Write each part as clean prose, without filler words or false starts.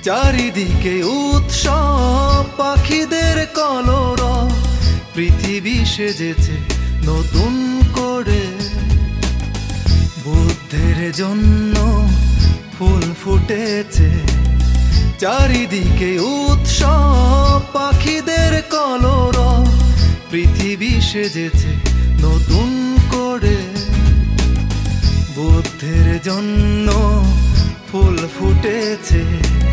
চারিদিকে উৎসব পাখিদের কলরব, পৃথিবী সেজেছে নতুন করে। বুদ্ধের জন্য ফুল ফুটেছে, চারিদিকে উৎসব পাখিদের কলরব, পৃথিবী সেজেছে নতুন করে। বুদ্ধের জন্য ফুল ফুটেছে।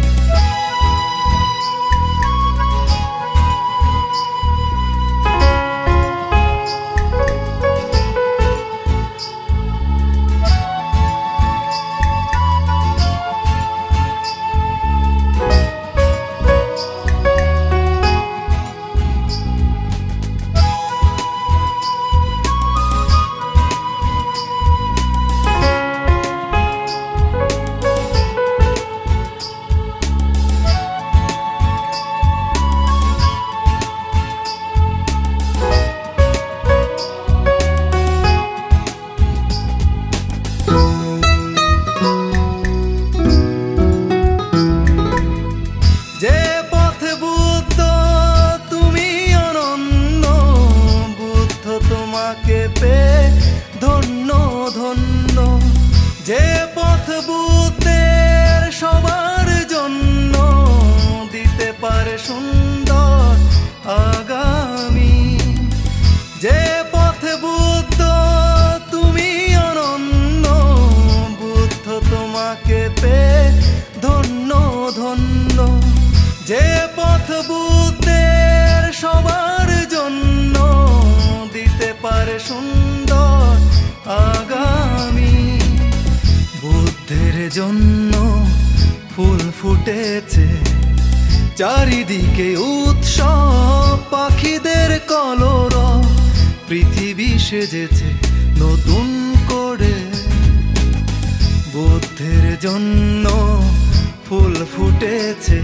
যে পথে বুদ্ধ তুমি অনন্য, বুদ্ধ তোমাকে পেয়ে ধন্য ধন্য। যে পথ বুদ্ধের সবার জন্য দিতে পারে সুন্দর আগামী। যে পথে বুদ্ধ তুমি অনন্য, বুদ্ধ তোমাকে পেয়ে ধন্য ধন্য। যে পথ বুদ্ধের সবার জন্য দিতে পারে সুন্দর আগামী। বুদ্ধের জন্য ফুল ফুটেছে, চারিদিকে উৎসব পাখিদের কলরব, পৃথিবী সেজেছে নতুন করে। বুদ্ধের জন্য ফুল ফুটেছে।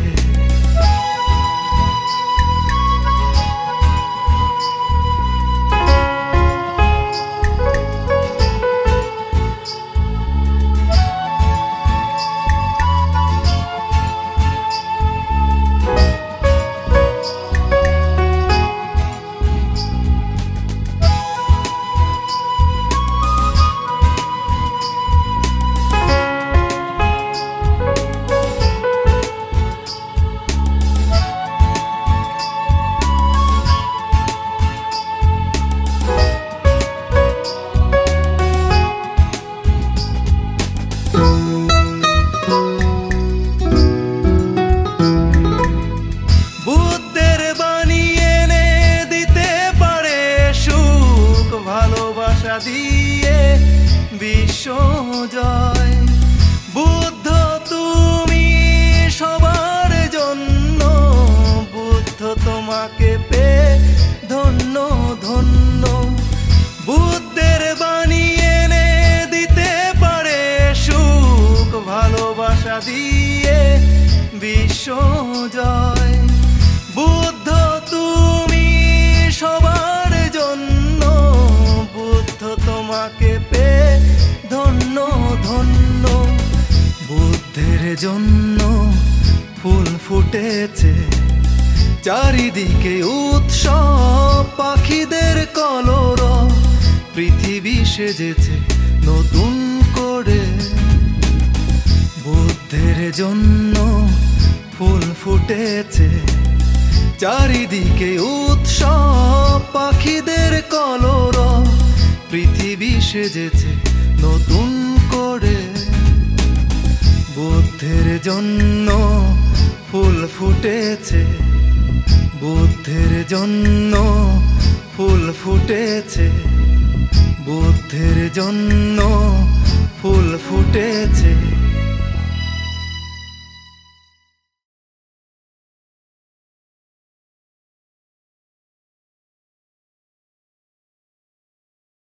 বুদ্ধের বাণী এনে দিতে পারে সুখ, ভালোবাসা দিয়ে বিশ্ব জয়। বুদ্ধ তুমি সবার জন্য, বুদ্ধ তোমাকে পেয়ে ধন্য ধন্য। বুদ্ধের বাণী এনে দিতে পারে সুখ, ভালোবাসা দিয়ে বিশ্ব জয়। বুদ্ধ তুমি সবার জন্য, বুদ্ধ তোমাকে পেয়ে ধন্য ধন্য। বুদ্ধের জন্য ফুল ফুটেছে, চারিদিকে উৎসব পাখিদের কলরব, পৃথিবী সেজেছে নতুন করে। বুদ্ধের জন্য ফুল ফুটেছে, চারিদিকে উৎসব পাখিদের কলরব, পৃথিবী সেজেছে নতুন করে। বুদ্ধের জন্য ফুল ফুটেছে, বুদ্ধের জন্য ফুল ফুটেছে, বুদ্ধের জন্য ফুল ফুটেছে।